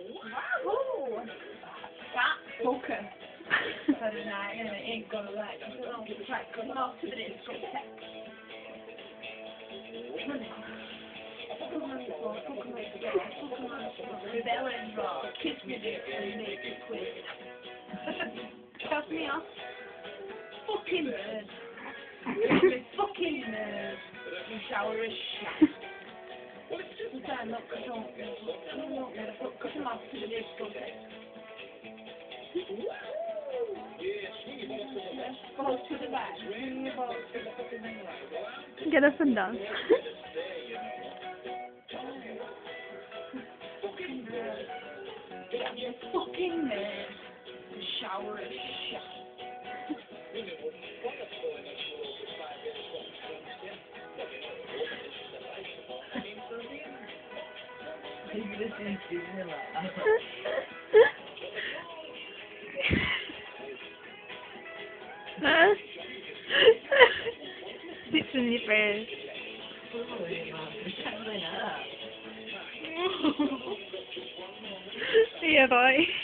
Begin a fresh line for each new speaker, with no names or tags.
Ooh. That's focus. Saturday night, and it ain't gonna let you. I don't know if it's like coming off to the discotheque. Rebel and rock, kiss me dick and make it quick. Cut me off. Fucking nerd. Fucking nerd. You shower a shit. You stand up, cause don't come off to the discotheque. Go to the back. Bring your balls to the fucking back.
Get up and dance.
Fucking man. The shower is shut.
Huh? It's in your face. Yeah, boy.